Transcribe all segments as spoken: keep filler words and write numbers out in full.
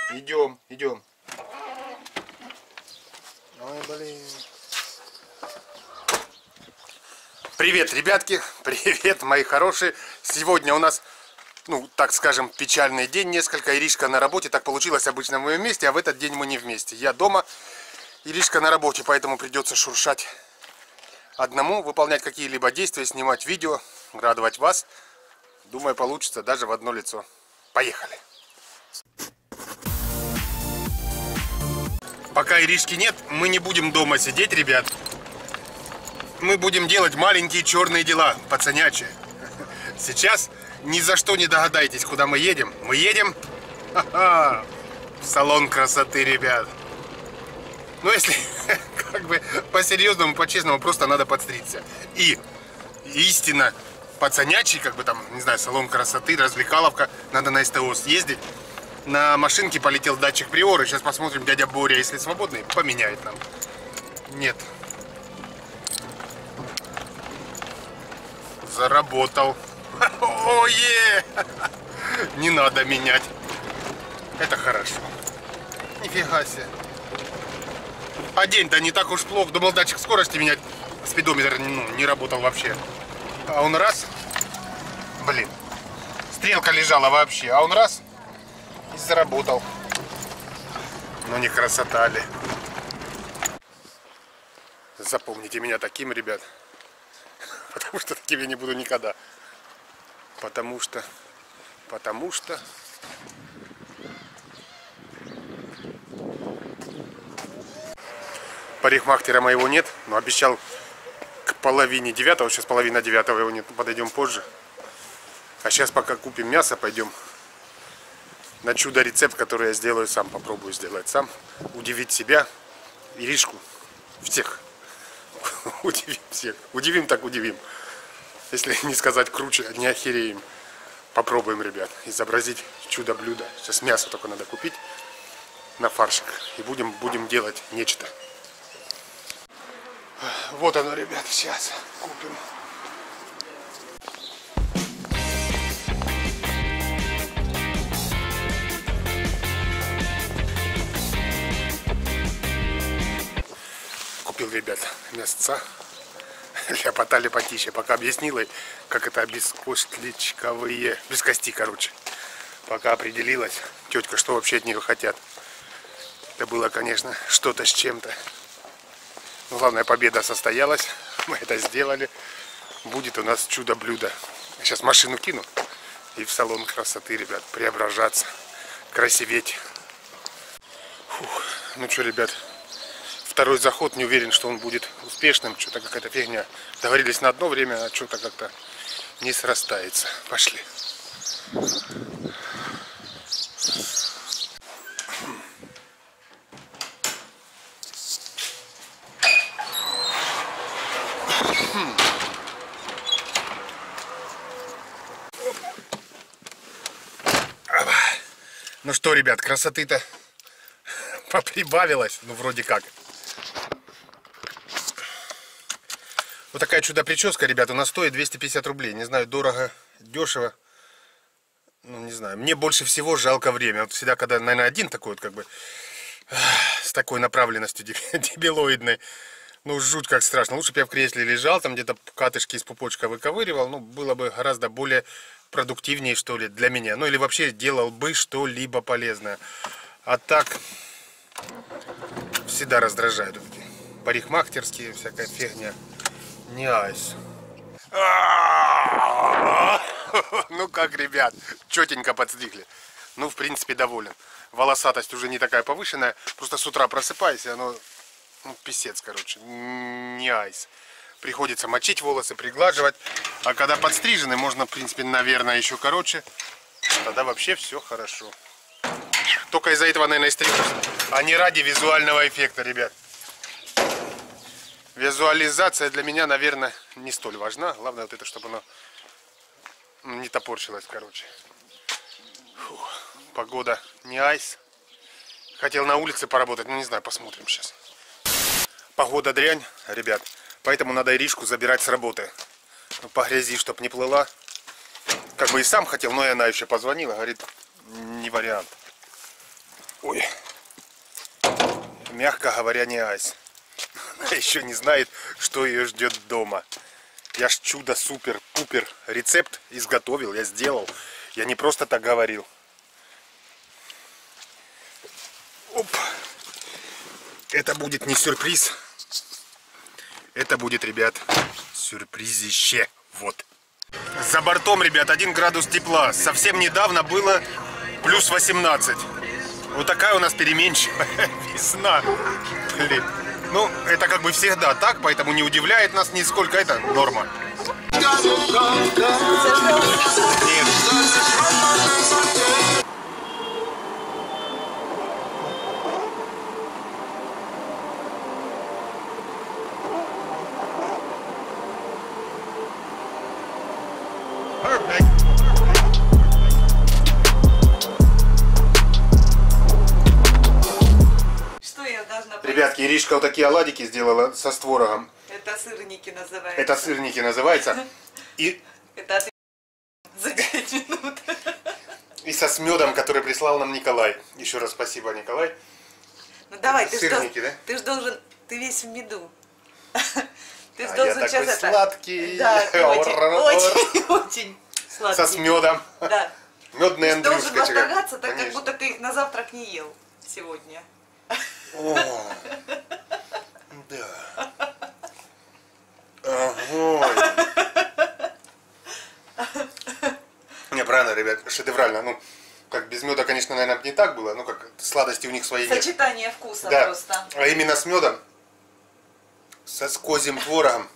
Идем, идем. Ой, блин. Привет, ребятки. Привет, мои хорошие. Сегодня у нас, ну, так скажем, печальный день несколько. Иришка на работе. Так получилось обычно мы вместе, а в этот день мы не вместе. Я дома, Иришка на работе, поэтому придется шуршать одному, выполнять какие-либо действия, снимать видео, радовать вас. Думаю, получится даже в одно лицо. Поехали. Пока Иришки нет, мы не будем дома сидеть, ребят. Мы будем делать маленькие черные дела, пацанячие. Сейчас ни за что не догадаетесь, куда мы едем. Мы едем ха-ха, в салон красоты, ребят. Ну, если как бы по-серьезному, по-честному, просто надо подстричься. И истинно пацанячий, как бы там, не знаю, салон красоты, развлекаловка, надо на СТО съездить. На машинке полетел датчик приоры. Сейчас посмотрим, дядя Боря, если свободный, поменяет нам. Нет. Заработал. Ое! Не надо менять. Это хорошо. Нифига себе. А день-то не так уж плохо. Думал, датчик скорости менять. Спидометр ну, не работал вообще. А он раз. Блин. Стрелка лежала вообще. А он раз. И заработал. Ну не красота ли. Запомните меня таким, ребят. Потому что таким я не буду никогда. Потому что... Потому что... Парикмахера моего нет, но обещал к половине девятого. Сейчас половина девятого, его нет, подойдем позже. А сейчас пока купим мясо, пойдем на чудо-рецепт, который я сделаю сам. Попробую сделать сам. Удивить себя, Иришку, всех. Удивим всех. Удивим так удивим. Если не сказать круче, не охереем. Попробуем, ребят, изобразить чудо-блюдо. Сейчас мясо только надо купить на фаршик. И будем, будем делать нечто. Вот оно, ребят, сейчас купим. Купил, ребят, мясца. Ляпота лепотища. Пока объяснила, как это бескосточковые, без кости, короче. Пока определилась тетка, что вообще от нее хотят. Это было, конечно, что-то с чем-то. Но главное, победа состоялась. Мы это сделали. Будет у нас чудо-блюдо. Сейчас машину кину и в салон красоты, ребят, преображаться, красиветь. Фух. Ну что, ребят, второй заход, не уверен, что он будет успешным. Что-то какая-то фигня. Договорились на одно время, а что-то как-то не срастается. Пошли. Ну что, ребят, красоты-то поприбавилось, ну вроде как. Вот такая чудо-прическа, ребята, у нас стоит двести пятьдесят рублей. Не знаю, дорого, дешево. Ну, не знаю. Мне больше всего жалко время. Вот всегда, когда, наверное, один такой вот, как бы, с такой направленностью дебилоидной. Ну, жуть как страшно. Лучше бы я в кресле лежал, там где-то катышки из пупочка выковыривал. Ну, было бы гораздо более продуктивнее, что ли, для меня. Ну, или вообще делал бы что-либо полезное. А так, всегда раздражают эти парикмахерские, всякая фигня. Не айс. Ну как, ребят, четенько подстригли. Ну, в принципе, доволен. Волосатость уже не такая повышенная. Просто с утра просыпаюсь, и оно, ну, писец, короче. Не айс. Приходится мочить волосы, приглаживать. А когда подстрижены, можно, в принципе, наверное, еще короче. Тогда вообще все хорошо. Только из-за этого, наверное, и стригусь. А не ради визуального эффекта, ребят. Визуализация для меня, наверное, не столь важна. Главное вот это, чтобы оно не топорщилось, короче. Фух. Погода не айс. Хотел на улице поработать, но не знаю, посмотрим сейчас. Погода дрянь, ребят. Поэтому надо Иришку забирать с работы. По грязи, чтоб не плыла. Как бы и сам хотел, но и она еще позвонила. Говорит, не вариант. Ой. Мягко говоря, не айс. Она еще не знает, что ее ждет дома. Я ж чудо супер-пупер рецепт изготовил, я сделал. Я не просто так говорил. Оп. Это будет не сюрприз. Это будет, ребят, сюрпризище. Вот. За бортом, ребят, один градус тепла. Совсем недавно было плюс восемнадцать. Вот такая у нас переменчивая весна. Блин. Ну, это как бы всегда так, поэтому не удивляет нас нисколько. Это норма. Нет. Ребятки, Иришка вот такие оладики сделала со створогом. Это сырники называются. Это сырники называется. И... Это от... за девять минут. И со с медом, который прислал нам Николай. Еще раз спасибо, Николай. Ну давай, ты сырники, ж, да? Ты же должен... Ты весь в меду. Ты же а должен я сейчас такой это... сладкий. Да, очень, очень, очень сладкий. Со с медом. Да. Медный Андрюшка. Ты должен восторгаться, так конечно. как будто ты их на завтрак не ел сегодня. О, да. Огонь. Не, правильно, ребят, шедеврально. Ну, как без меда, конечно, наверное, не так было. Ну, как сладости у них свои нет. Сочетание вкуса да. просто. А именно с медом, со с козьим творогом,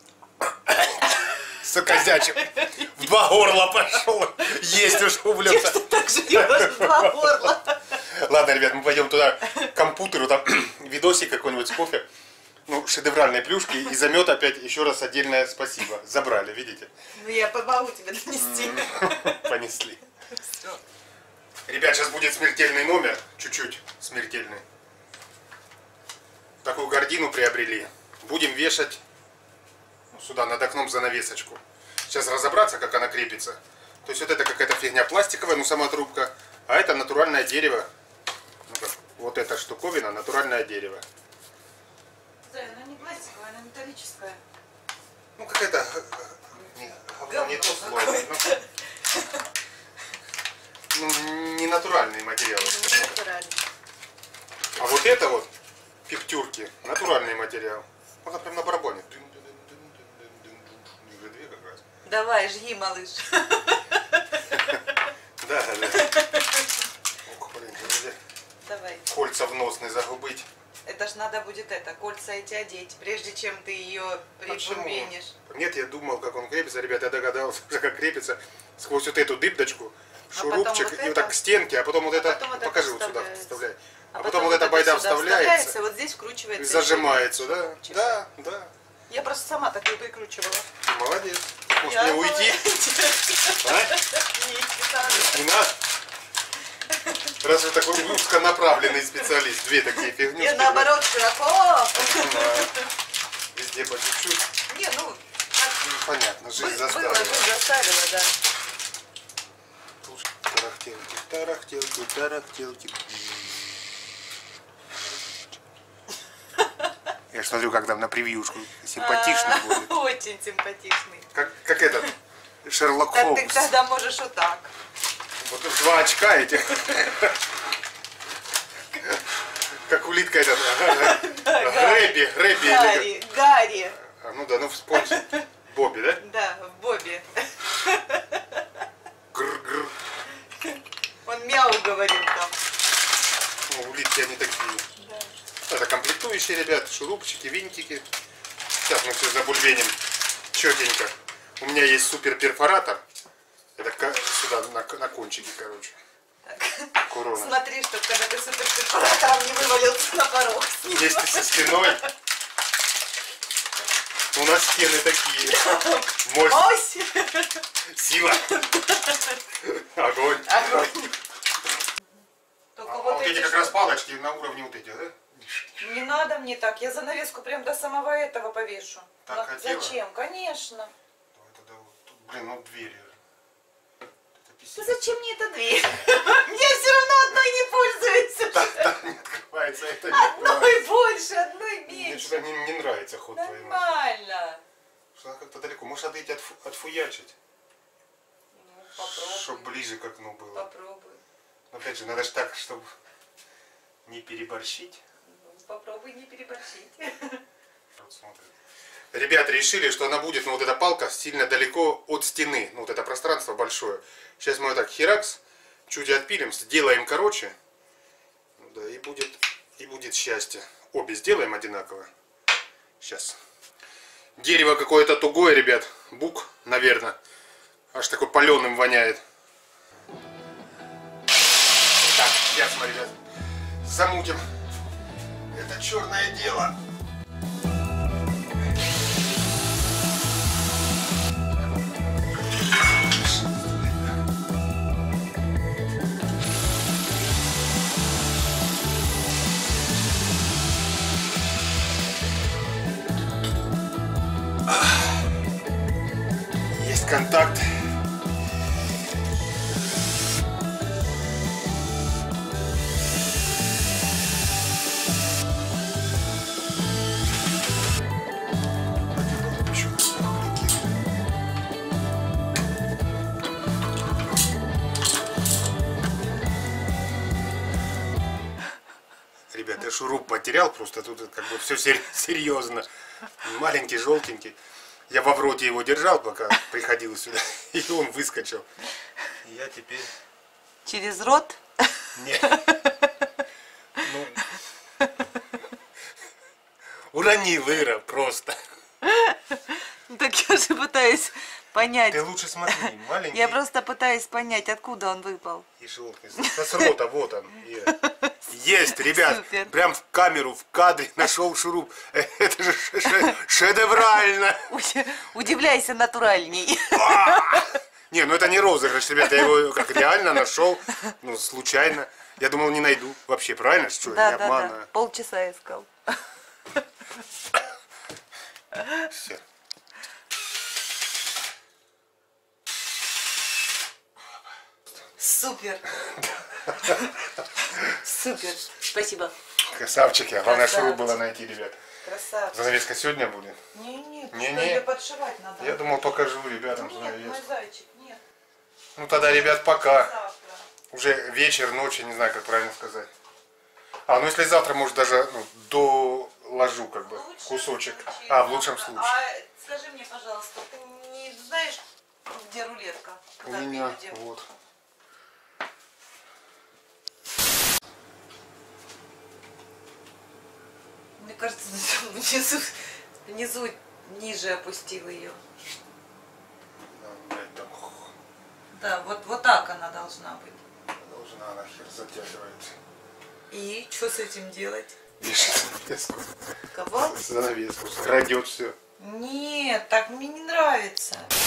с козячим. В два горла пошел. Есть уж увлекся. Ты так живешь в два горла. Ладно, ребят, мы пойдем туда к компьютеру, там видосик какой-нибудь с кофе. Ну, шедевральные плюшки. И за мед опять еще раз отдельное спасибо. Забрали, видите? Ну, я помогу тебе донести. Понесли. Все. Ребят, сейчас будет смертельный номер. Чуть-чуть смертельный. Такую гардину приобрели. Будем вешать сюда над окном занавесочку. Сейчас разобраться, как она крепится. То есть вот это какая-то фигня пластиковая, ну сама трубка. А это натуральное дерево. Ну, вот эта штуковина, натуральное дерево. Да, она не пластиковая, она металлическая. Ну какая-то... Не, не то слово. Ну, ну, не натуральные материалы. Не натуральный. А вот это вот, пиктюрки, натуральный материал. Можно прям на барабане. Уже две как раз. Давай, жги, малыш. Да, да. Ох, блин, Давай. кольца в нос не загубить. Это ж надо будет это, кольца эти одеть, прежде чем ты ее прибубенишь. Нет, я думал, как он крепится, ребят, я догадался, как крепится сквозь вот эту дыбдочку, шурупчик, вот и вот это, так к стенке, а потом вот а это, потом вот покажи это вот сюда, вставляется. вставляй. А, А потом, потом вот эта это байда сюда вставляется, вот здесь вкручивается. и зажимается, да? Чего? Да, да. Я просто сама так и прикручивала. Молодец. Может Я мне уйти? А? Не надо? Раз вы такой узконаправленный специалист, две такие фигни. Я наоборот широко. Везде по чуть-чуть. Не, ну, Ну, понятно, жизнь было, заставила. жизнь заставила, да. Тарахтелки, тарахтелки, тарахтелки. Я ж смотрю, как там на превьюшку симпатично будет. Очень симпатичный. Как, как этот Шерлок Так Холмс. ты тогда можешь вот так. Вот два очка этих. Как улитка этот. Грэби, Грэби. Гарри, Гарри. А, ну да, ну вспомни. Бобби, да? Да, в Бобби. Гр-гр. Он мяу говорил там. Ну, улитки они такие. Да. Это комплектующие, ребят, шурупчики, винтики. Сейчас мы все забульбеним четенько. У меня есть супер перфоратор. Это сюда на, на кончике, короче. Так. Корона. Смотри, чтобы когда ты супер перфоратором не вывалился на порог. Есть ты со стеной. У нас стены такие. Мощь. Ось! Сила. Огонь. Огонь. Только А, вот, вот эти как штуки. раз палочки на уровне вот этих, да? Не надо мне так, я занавеску прям до самого этого повешу. Так Но хотела? зачем? Конечно. Давай тогда вот тут, блин, ну двери. Это Да писец. зачем мне эта дверь? Я все равно одной не пользуюсь. нахуячить. Ну, попробуй. Чтобы ближе к окну было. Попробуй. Но опять же, надо же так, чтобы не переборщить. Ну, попробуй не переборщить. Вот смотрит. Ребята решили, что она будет, ну вот эта палка сильно далеко от стены. Ну вот это пространство большое. Сейчас мы вот так херакс, чуть отпилим, сделаем короче. Да, и будет, и будет счастье. Обе сделаем одинаково. Сейчас. Дерево какое-то тугое, ребят. Бук, наверное. Аж такой паленым воняет. Так, сейчас мы, ребят, замутим это черное дело. Есть контакт. Ребят, я шуруп потерял, просто тут как бы все серьезно. Маленький, желтенький. Я в вроте его держал, пока приходил сюда, и он выскочил. И я теперь... Через рот? Нет. Ну... Уронил, Ира, просто. Так я же пытаюсь понять. Ты лучше смотри, маленький. Я просто пытаюсь понять, откуда он выпал. И желтый. С рота, вот он. Ира. Есть, ребят, Супер. прям в камеру, в кадре нашел шуруп. Это же шедеврально. Удивляйся натуральней. Не, ну это не розыгрыш, ребят, я его как реально нашел, ну, случайно. Я думал, не найду. Вообще, правильно? Что, Да, не да, обманываю. да. Полчаса искал. Все. Супер. Супер. Спасибо. Красавчики. Главное, Красавчик. шуруп было найти, ребят. Красавчик. Занавеска сегодня будет? Не, нет, Не, что не. ее подшивать надо. Я думал, покажу ребятам Нет, мой занавеску. зайчик, нет. Ну тогда, ребят, пока. Завтра. Уже вечер, ночь, я не знаю, как правильно сказать. А, ну если завтра, может, даже ну, доложу, как бы, В кусочек. случае А, в завтра. лучшем случае. А скажи мне, пожалуйста, ты не знаешь, где рулетка? У Куда ты меня, её делал? вот. Мне кажется, внизу, внизу ниже опустил ее. Да, блядь, там Да, вот, вот так она должна быть. должна она хер затягивается. И что с этим делать? Вешать занавеску. Кого? Занавеску. Крадет все. Нет, так мне не нравится.